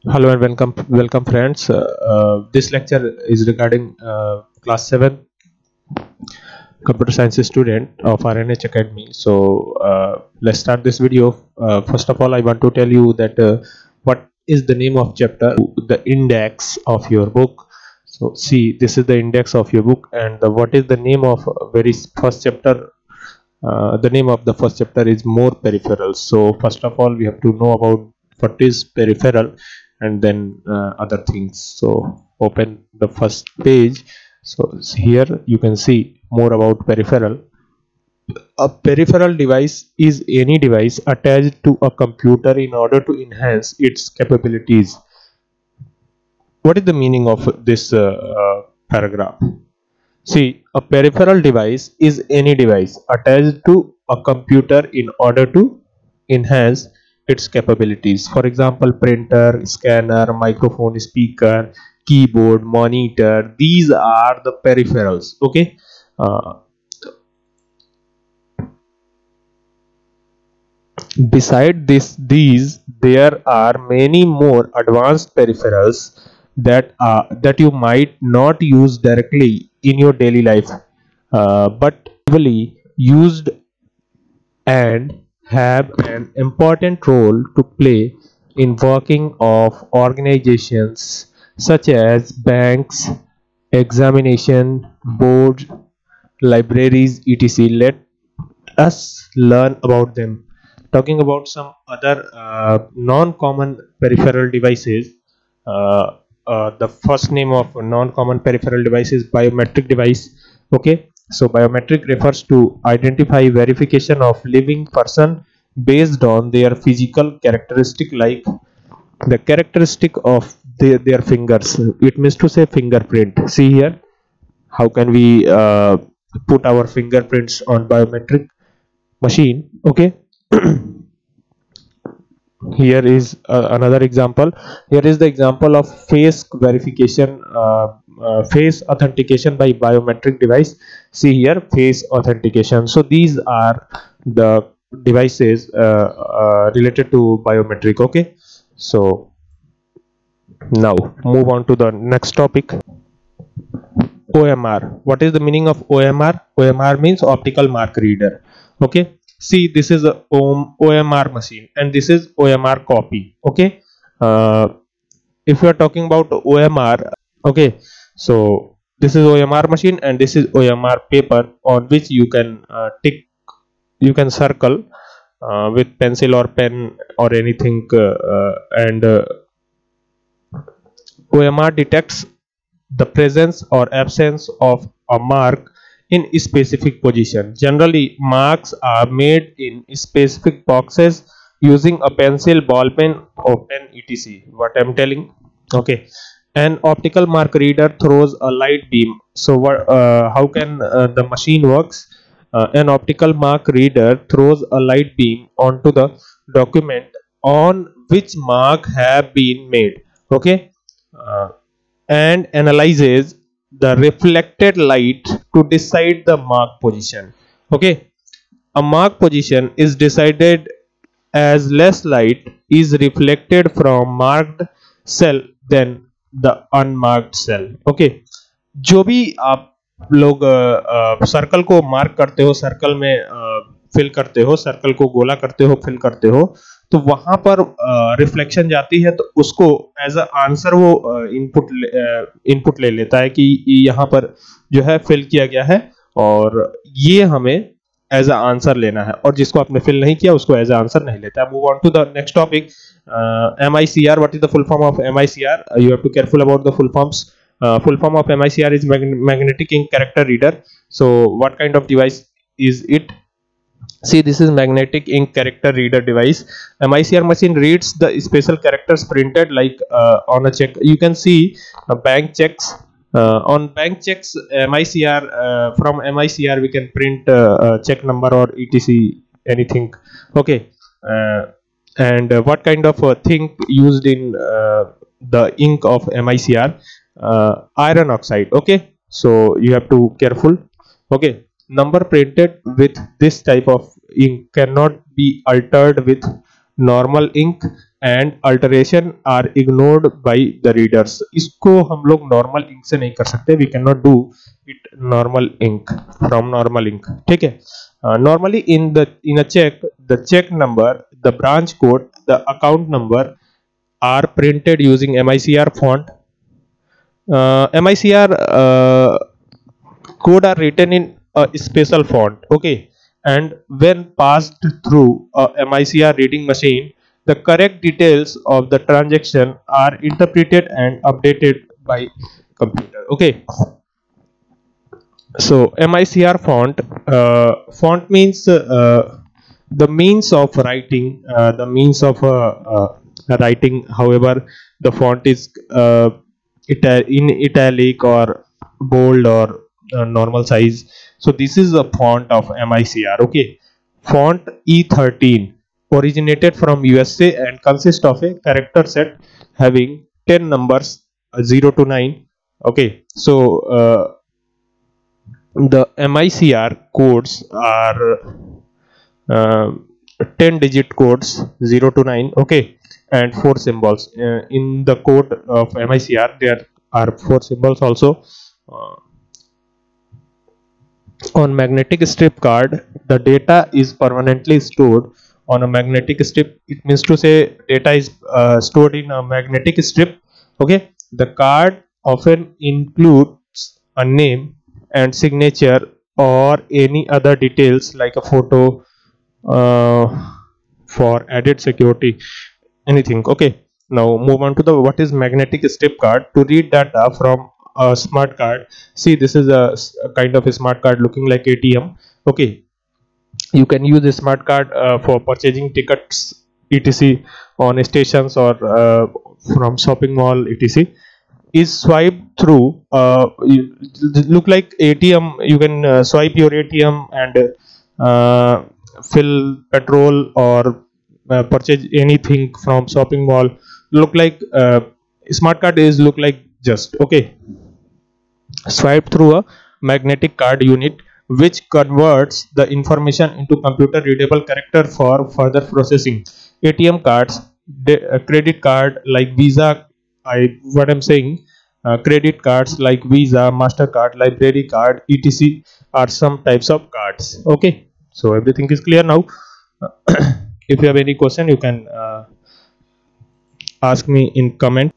Hello and welcome friends. This lecture is regarding class 7 computer science student of RNH Academy. So let's start this video. First of all, I want to tell you that what is the name of chapter, the index of your book. So see, this is the index of your book, and what is the name of very first chapter. The name of the first chapter is more peripherals. So first of all, we have to know about what is peripheral, and then other things. So open the first page. So here you can see more about peripheral. A peripheral device is any device attached to a computer in order to enhance its capabilities. What is the meaning of this paragraph? See, a peripheral device is any device attached to a computer in order to enhance its capabilities. For example, printer, scanner, microphone, speaker, keyboard, monitor. These are the peripherals. Okay. Beside these there are many more advanced peripherals that you might not use directly in your daily life, but heavily used and have an important role to play in working of organizations such as banks, examination boards, libraries, etc. Let us learn about them. Talking about some other non-common peripheral devices, the first name of non-common peripheral device is biometric device. Okay, so biometric refers to identify verification of living person based on their physical characteristic, like the characteristic of their fingers. It means to say fingerprint. See here, how can we put our fingerprints on biometric machine? Okay. Here is another example. Here is the example of face verification, face authentication by biometric device. See here, face authentication. So these are the devices related to biometric. Okay, so now move on to the next topic. OMR. What is the meaning of OMR? OMR means optical mark reader. Okay, see, this is a OMR machine and this is OMR copy. Okay, if you are talking about OMR, okay, so this is OMR machine and this is OMR paper on which you can tick, you can circle with pencil or pen or anything, and OMR detects the presence or absence of a mark in a specific position. Generally, marks are made in specific boxes using a pencil, ball pen, or pen, etc. What I'm telling. Okay, an optical mark reader throws a light beam. So how can the machine works? An optical mark reader throws a light beam onto the document on which mark have been made. Okay, and analyzes the reflected light to decide the mark position. Okay, a mark position is decided as less light is reflected from marked cell than the unmarked cell. Okay, जो भी आप लोग circle को mark करते हो, circle में fill करते हो, सर्कल को गोला करते हो, फिल करते हो, तो वहां पर रिफ्लेक्शन जाती है, तो उसको एज अ आंसर वो इनपुट ले लेता है कि यहाँ पर जो है फिल किया गया है और ये हमें एज अ आंसर लेना है, और जिसको आपने फिल नहीं किया उसको एज अ आंसर नहीं लेता है. Move on to the next topic. MICR. What is the full form of MICR? You have to careful about the full forms. Full form of MICR is magnetic ink character reader. So what kind of device is it? See, this is magnetic ink character reader device. MICR machine reads the special characters printed like on a check. You can see bank checks. On bank checks, MICR, from MICR we can print check number or etc. anything. Okay, and what kind of thing used in the ink of MICR? Iron oxide. Okay, so you have to careful. Okay, number printed with this type of ink cannot be altered with normal ink and alteration are ignored by the readers. इसको हम लोग normal ink से नहीं कर सकते, we cannot do it normal ink from normal ink, ठीक है. Normally in a check, the check number, the branch code, the account number are printed using MICR font. MICR code are written in a special font, okay, and when passed through a MICR reading machine, the correct details of the transaction are interpreted and updated by computer, okay. So MICR font means the means of writing, writing. However, the font is in italic or bold or normal size. So this is a font of MICR, okay. Font E13 originated from USA and consists of a character set having 10 numbers 0 to 9, okay. So the MICR codes are 10 digit codes 0 to 9, okay, and 4 symbols. In the code of MICR there are 4 symbols also. On magnetic strip card, the data is permanently stored on a magnetic strip. It means to say data is stored in a magnetic strip, okay. The card often includes a name and signature or any other details like a photo for added security, anything, okay. Now move on to the what is magnetic strip card. To read data from a smart card, see this is a kind of a smart card looking like ATM, okay. You can use a smart card for purchasing tickets etc on stations or from shopping mall etc. Is swiped through, look like ATM. You can swipe your ATM and fill petrol or purchase anything from shopping mall. Look like smart card is look like just, okay. Swipe through a magnetic card unit which converts the information into computer readable character for further processing. ATM cards, credit card like Visa, what I'm saying, credit cards like Visa, MasterCard, library card etc are some types of cards, okay. So everything is clear now. If you have any question you can ask me in comment.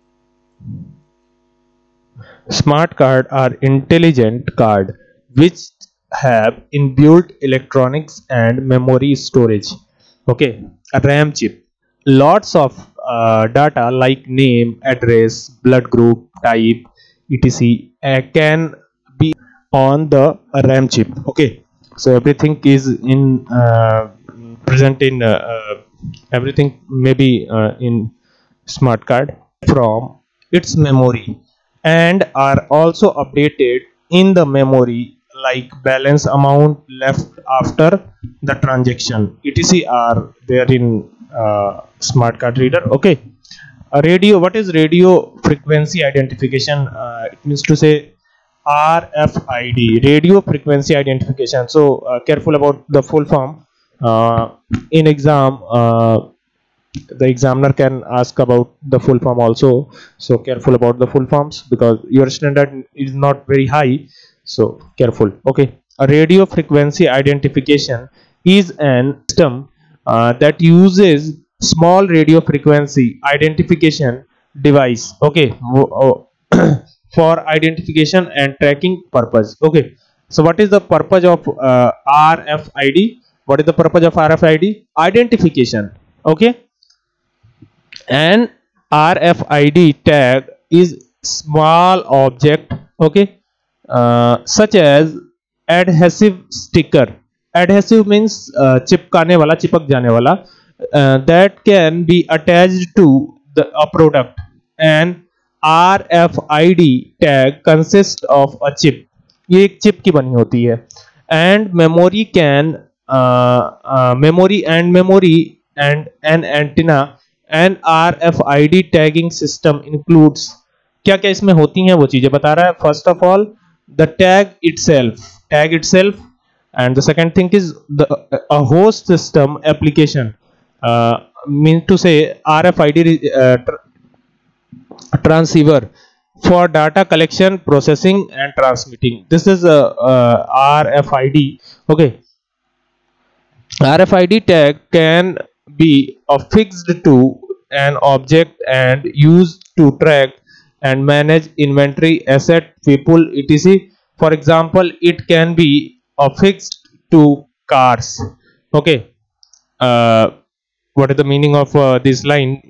Smart card are intelligent card which have inbuilt electronics and memory storage, okay. A RAM chip, lots of data like name, address, blood group, type etc can be on the RAM chip, okay. So everything is in present in everything maybe in smart card from its memory and are also updated in the memory like balance amount left after the transaction etc are there in smart card reader, okay. A radio, what is radio frequency identification? It means to say RFID, radio frequency identification. So careful about the full form. In exam the examiner can ask about the full form also, so careful about the full forms because your standard is not very high, so careful, okay. A radio frequency identification is an system that uses small radio frequency identification device, okay, for identification and tracking purpose, okay. So what is the purpose of RFID? What is the purpose of RFID? Identification, okay. An RFID tag is small object, okay, such as adhesive sticker. Adhesive means चिपकाने वाला, चिपक जाने वाला, that can be attached to a product. An RFID tag consists of a chip. ये एक chip की बनी होती है. And memory and an antenna. An RFID tagging system includes, क्या क्या इसमें होती हैं वो चीजें बता रहा है. First of all, the tag itself, and the second thing is a host system application. mean to say RFID transceiver for data collection, processing and transmitting. This is a RFID. Okay, RFID tag can be affixed to an object and used to track and manage inventory, asset, people, etc. For example, it can be affixed to cars. Okay, what is the meaning of this line?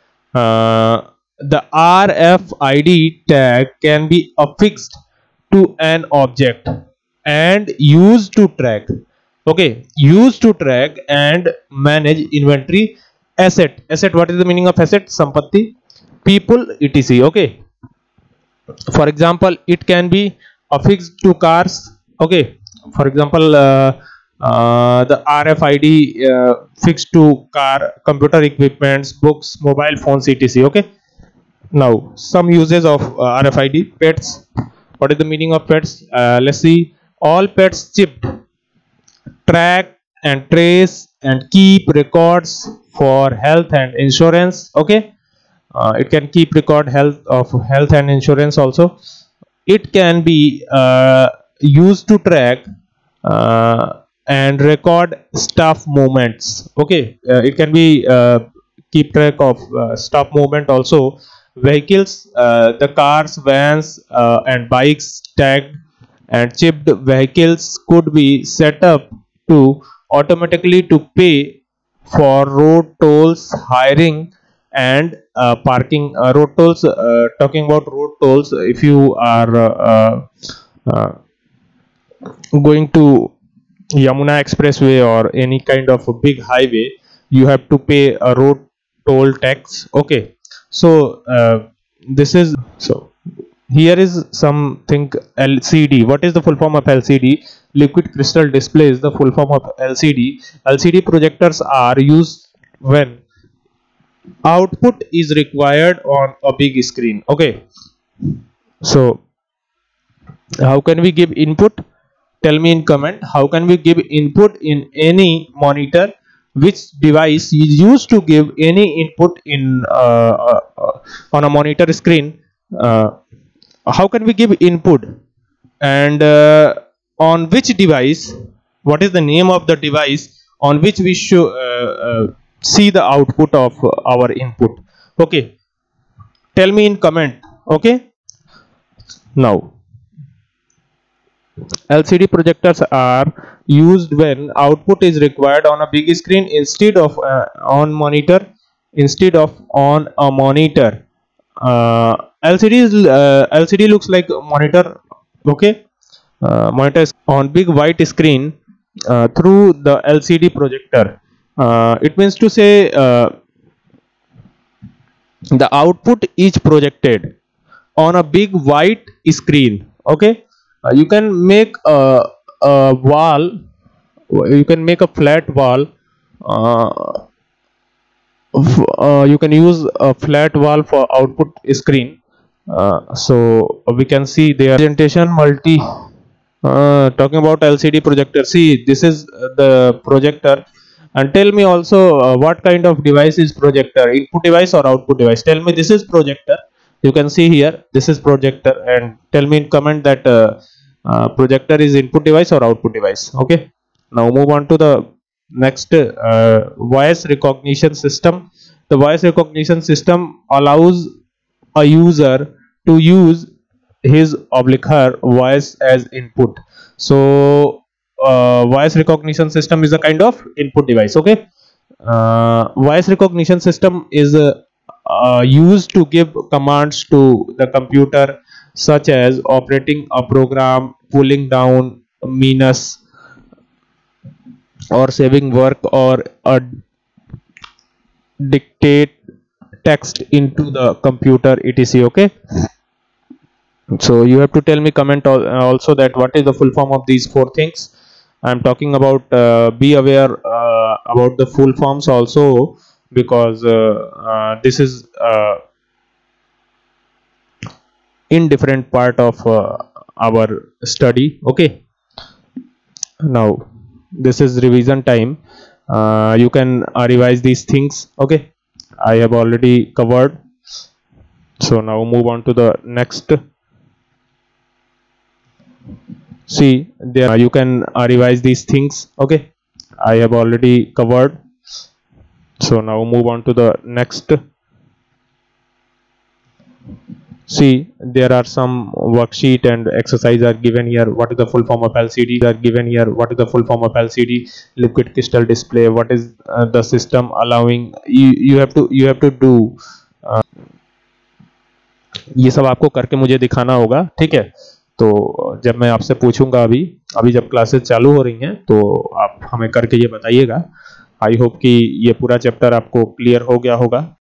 The RFID tag can be affixed to an object and used to track. Okay, used to track and manage inventory, asset. What is the meaning of asset? Sampatti, people, etc. Okay, for example, it can be affixed to cars. Okay, for example, the RFID fixed to car, computer equipments, books, mobile phones, etc. Okay, now some uses of RFID. Pets. What is the meaning of pets? Let's see. All pets chipped track and trace and keep records for health and insurance. Okay, it can keep record health and insurance also. It can be used to track and record staff movements. Okay, it can be keep track of staff movement also. Vehicles, the cars, vans and bikes tagged and chipped vehicles could be set up to automatically to pay for road tolls, hiring and parking. Road tolls, talking about road tolls, if you are uh, going to Yamuna Expressway or any kind of a big highway, you have to pay a road toll tax. Okay, so this is so. Here is something LCD. What is the full form of LCD? Liquid crystal display is the full form of LCD. LCD projectors are used when output is required on a big screen. Okay, so how can we give input? Tell me in comment, how can we give input in any monitor? Which device is used to give any input in on a monitor screen? How can we give input, and on which device? What is the name of the device on which we should see the output of our input? Okay, tell me in comment. Okay, now LCD projectors are used when output is required on a big screen instead of on monitor. Instead of on a monitor, LCD looks like a monitor. Okay, monitor is on big white screen through the LCD projector. It means to say the output is projected on a big white screen. Okay, you can make a wall, you can make a flat wall. You can use a flat wall for output screen. So we can see their presentation multi. Talking about LCD projector, see this is the projector. And tell me also what kind of device is projector, input device or output device? Tell me. This is projector. You can see here this is projector, and tell me in comment that projector is input device or output device. Okay, now move on to the next. Voice recognition system. The voice recognition system allows a user to use his oblique her voice as input. So voice recognition system is a kind of input device. Okay, voice recognition system is used to give commands to the computer, such as operating a program, pulling down menus, or saving work, or dictate text into the computer, etc. Okay, so you have to tell me comment also that what is the full form of these four things I'm talking about. Be aware about the full forms also, because this is in different part of our study. Okay, now this is revision time. You can revise these things. Okay, I have already covered, so now move on to the next. See, there you can revise these things. Okay, I have already covered, so now move on to the next. See, there are some worksheet and exercise are given here. What is the full form of LCD? Are given here. What is the full form of LCD? Liquid crystal display. What is the system allowing? You have to do ये सब आपको करके मुझे दिखाना होगा, ठीक है। तो जब मैं आपसे पूछूंगा अभी जब क्लासेस चालू हो रही हैं तो आप हमें करके ये बताइएगा। आई होप कि ये पूरा चैप्टर आपको क्लियर हो गया होगा।